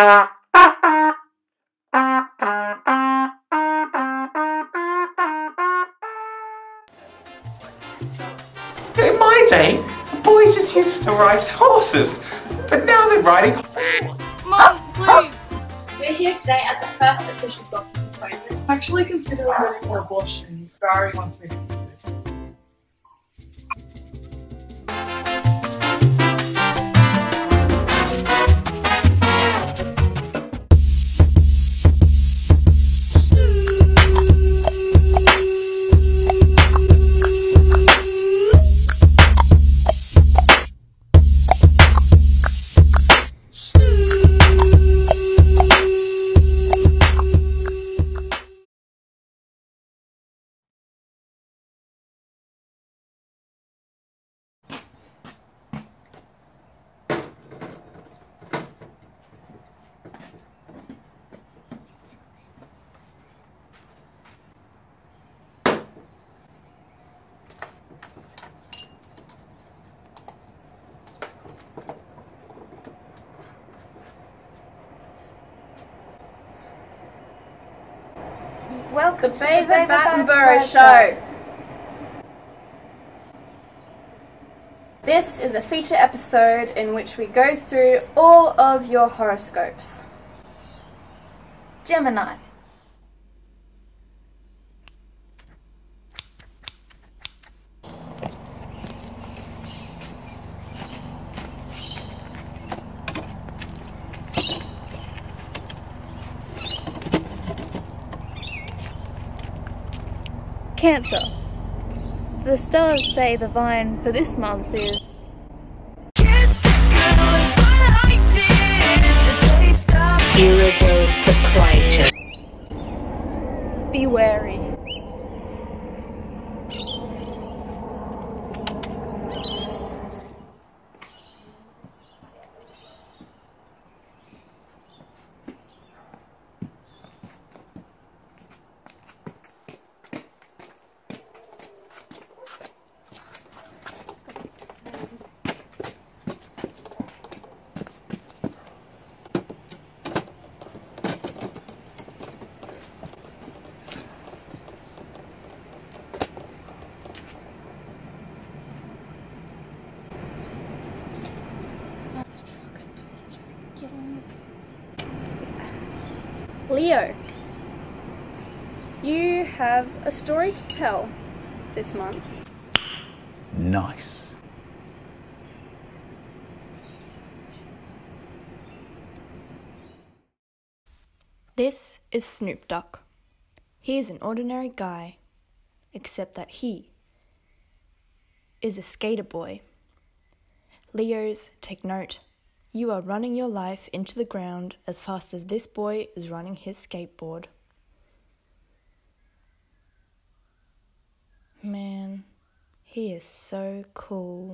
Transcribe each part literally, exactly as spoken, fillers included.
In my day, boys just used to ride horses, but now they're riding horses. Mom, please! We're here today at the first official doctor's appointment. I'm actually considering getting an abortion. Barry wants me to do it. Welcome to the Bavid Battenborough show. This is a feature episode in which we go through all of your horoscopes. Gemini. Cancer. The stars say the vine for this month is Irritable supply. Be wary. Leo, you have a story to tell this month. Nice. This is Snoop Duck. He is an ordinary guy, except that he is a skater boy. Leos, take note. You are running your life into the ground as fast as this boy is running his skateboard. Man, he is so cool.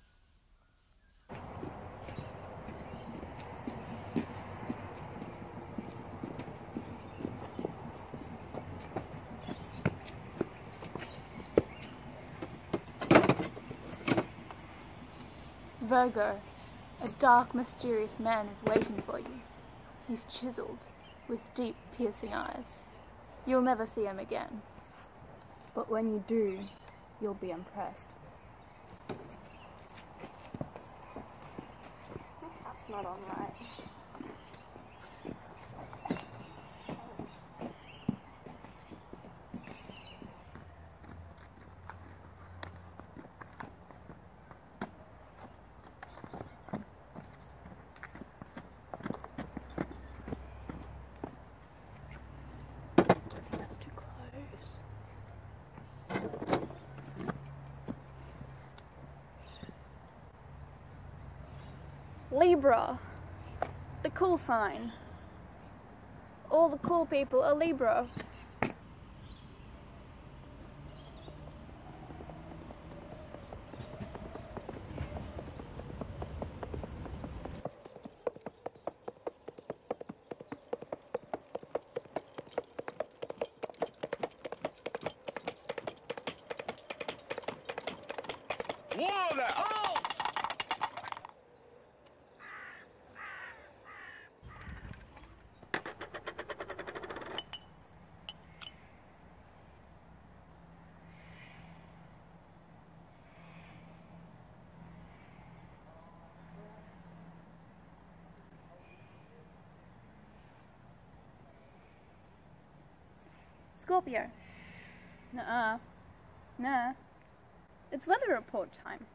Virgo, a dark, mysterious man is waiting for you. He's chiseled, with deep, piercing eyes. You'll never see him again. But when you do, you'll be impressed. That's not on right. Libra, the cool sign. All the cool people are Libra. Water! Oh! Scorpio. Nuh-uh. Nah. It's weather report time.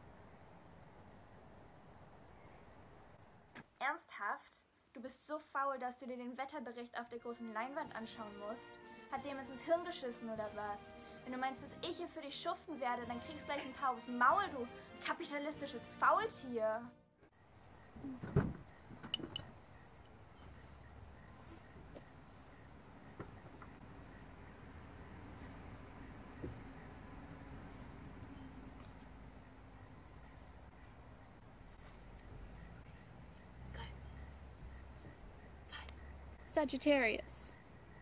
Ernsthaft? Du bist so faul, dass du dir den Wetterbericht auf der großen Leinwand anschauen musst? Hat dir jemand ins Hirn geschissen oder was? Wenn du meinst, dass ich hier für dich schuften werde, dann kriegst gleich ein paar aufs Maul, du kapitalistisches Faultier. Sagittarius.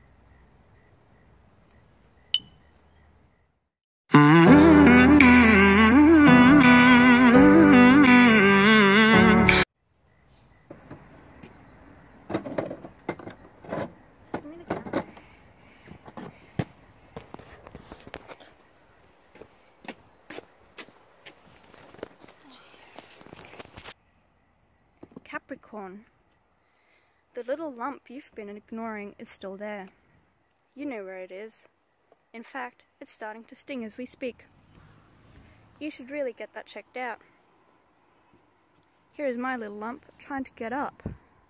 Capricorn. The little lump you've been ignoring is still there. You know where it is. In fact, it's starting to sting as we speak. You should really get that checked out. Here is my little lump trying to get up.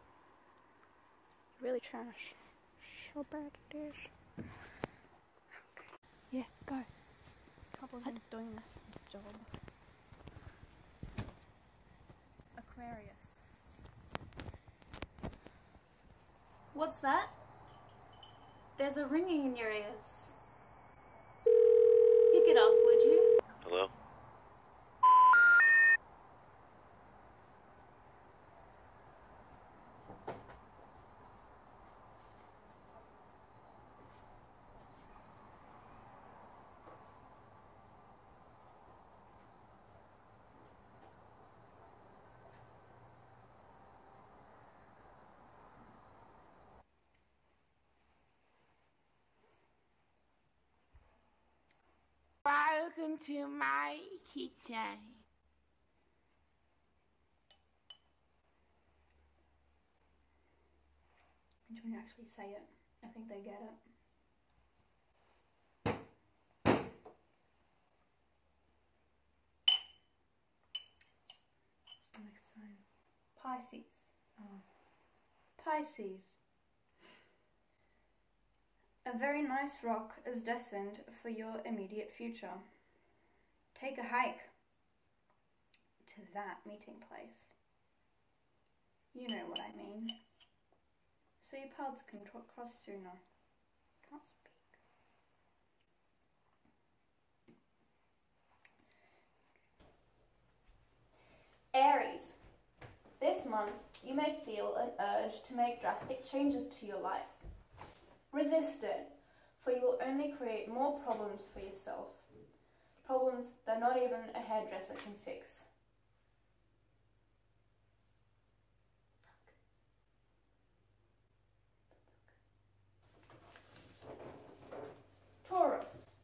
Really trash. So bad it is. Okay. Yeah, go. Can't believe I'm doing this job. Aquarius. What's that? There's a ringing in your ears. Pick it up, would you? Hello? Welcome to my kitchen. When you actually say it, I think they get it. What's the next sign? Pisces. Oh. Pisces. A very nice rock is destined for your immediate future. Take a hike to that meeting place. You know what I mean. So your paths can cross sooner. Can't speak. Aries. This month, you may feel an urge to make drastic changes to your life. Resist it, for you will only create more problems for yourself. Problems that not even a hairdresser can fix. Taurus.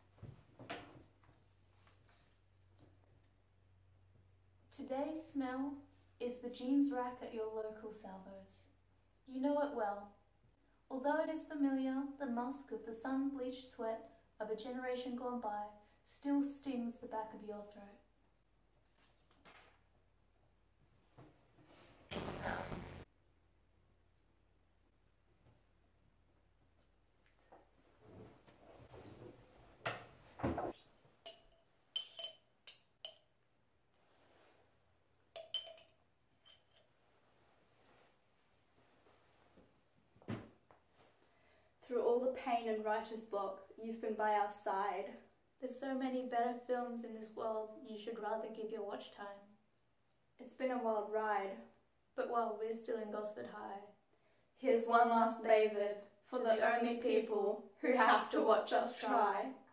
Today's smell is the jeans rack at your local Salvos. You know it well. Although it is familiar, the musk of the sun-bleached sweat of a generation gone by still stings the back of your throat. Through all the pain and writer's block, you've been by our side. There's so many better films in this world, you should rather give your watch time. It's been a wild ride. But while we're still in Gosford High, Here's one last Bavid for the only people who have to watch us try.